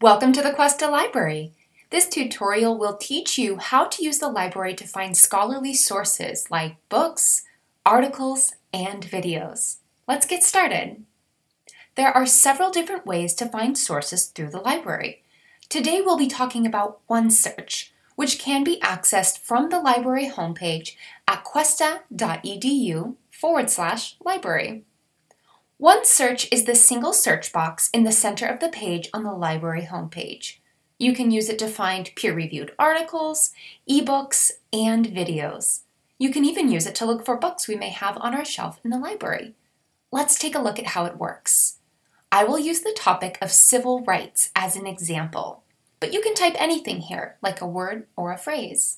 Welcome to the Cuesta Library. This tutorial will teach you how to use the library to find scholarly sources like books, articles, and videos. Let's get started. There are several different ways to find sources through the library. Today we'll be talking about OneSearch, which can be accessed from the library homepage at cuesta.edu/library. OneSearch is the single search box in the center of the page on the library homepage. You can use it to find peer-reviewed articles, ebooks, and videos. You can even use it to look for books we may have on our shelf in the library. Let's take a look at how it works. I will use the topic of civil rights as an example, but you can type anything here, like a word or a phrase.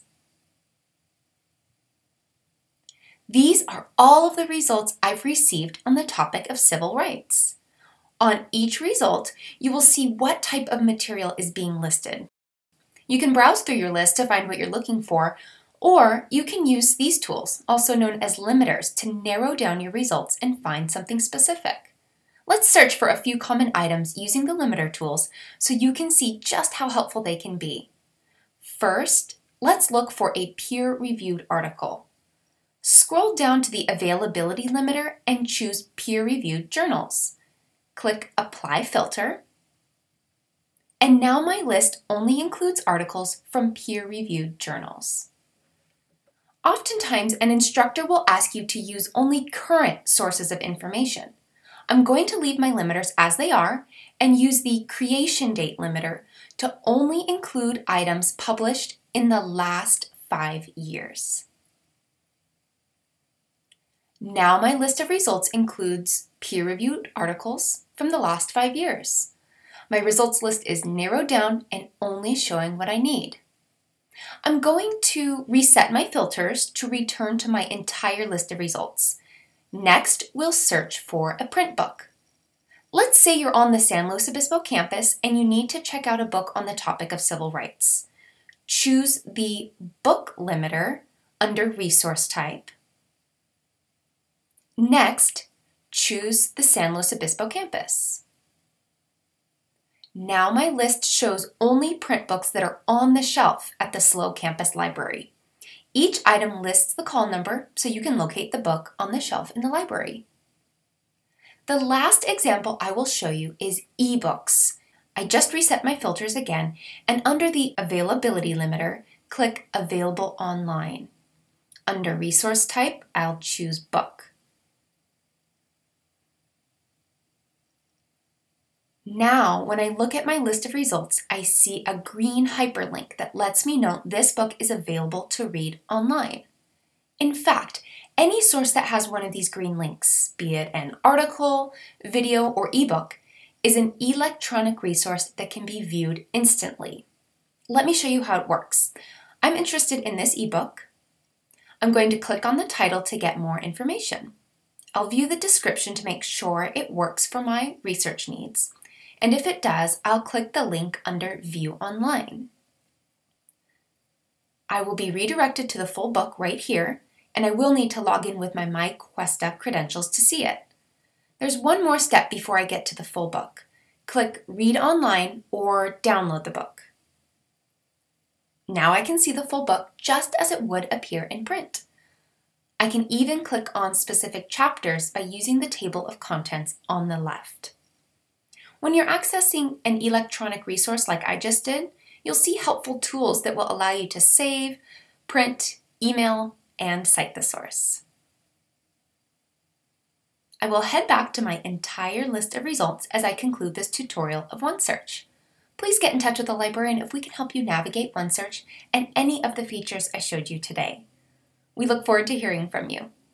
These are all of the results I've received on the topic of civil rights. On each result, you will see what type of material is being listed. You can browse through your list to find what you're looking for, or you can use these tools, also known as limiters, to narrow down your results and find something specific. Let's search for a few common items using the limiter tools so you can see just how helpful they can be. First, let's look for a peer-reviewed article. Scroll down to the availability limiter and choose peer-reviewed journals. Click Apply Filter. And now my list only includes articles from peer-reviewed journals. Oftentimes, an instructor will ask you to use only current sources of information. I'm going to leave my limiters as they are and use the creation date limiter to only include items published in the last 5 years. Now my list of results includes peer-reviewed articles from the last 5 years. My results list is narrowed down and only showing what I need. I'm going to reset my filters to return to my entire list of results. Next, we'll search for a print book. Let's say you're on the San Luis Obispo campus and you need to check out a book on the topic of civil rights. Choose the book limiter under resource type. Next, choose the San Luis Obispo campus. Now my list shows only print books that are on the shelf at the SLO campus library. Each item lists the call number so you can locate the book on the shelf in the library. The last example I will show you is ebooks. I just reset my filters again, and under the availability limiter, click Available Online. Under resource type, I'll choose book. Now, when I look at my list of results, I see a green hyperlink that lets me know this book is available to read online. In fact, any source that has one of these green links, be it an article, video, or ebook, is an electronic resource that can be viewed instantly. Let me show you how it works. I'm interested in this ebook. I'm going to click on the title to get more information. I'll view the description to make sure it works for my research needs. And if it does, I'll click the link under View Online. I will be redirected to the full book right here, and I will need to log in with my Cuesta credentials to see it. There's one more step before I get to the full book. Click Read Online or download the book. Now I can see the full book just as it would appear in print. I can even click on specific chapters by using the table of contents on the left. When you're accessing an electronic resource like I just did, you'll see helpful tools that will allow you to save, print, email, and cite the source. I will head back to my entire list of results as I conclude this tutorial of OneSearch. Please get in touch with the librarian if we can help you navigate OneSearch and any of the features I showed you today. We look forward to hearing from you.